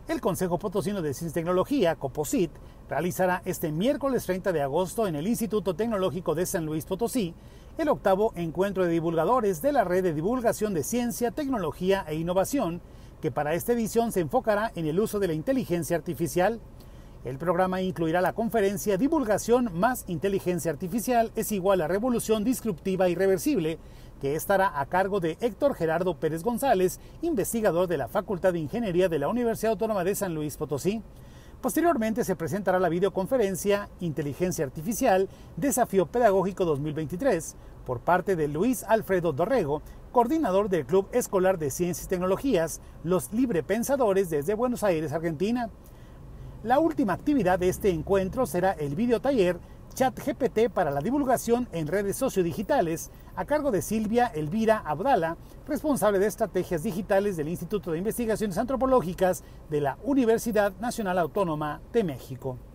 El Consejo Potosino de Ciencia y Tecnología, COPOCIT, realizará este miércoles 30 de agosto en el Instituto Tecnológico de San Luis Potosí el octavo encuentro de divulgadores de la Red de Divulgación de Ciencia, Tecnología e Innovación, que para esta edición se enfocará en el uso de la inteligencia artificial. El programa incluirá la conferencia Divulgación más Inteligencia Artificial es igual a Revolución Disruptiva y Reversible, que estará a cargo de Héctor Gerardo Pérez González, investigador de la Facultad de Ingeniería de la Universidad Autónoma de San Luis Potosí. Posteriormente se presentará la videoconferencia Inteligencia Artificial, Desafío Pedagógico 2023, por parte de Luis Alfredo Dorrego, coordinador del Club Escolar de Ciencias y Tecnologías, Los Librepensadores desde Buenos Aires, Argentina. La última actividad de este encuentro será el videotaller ChatGPT para la divulgación en redes sociodigitales, a cargo de Silvia Elvira Abdala, responsable de estrategias digitales del Instituto de Investigaciones Antropológicas de la Universidad Nacional Autónoma de México.